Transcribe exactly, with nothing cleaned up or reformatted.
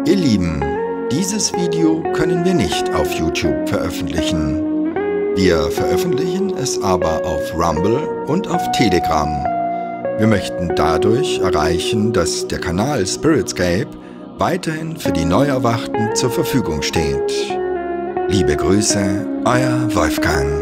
Ihr Lieben, dieses Video können wir nicht auf YouTube veröffentlichen. Wir veröffentlichen es aber auf Rumble und auf Telegram. Wir möchten dadurch erreichen, dass der Kanal Spiritscape weiterhin für die Neuerwachten zur Verfügung steht. Liebe Grüße, euer Wolfgang.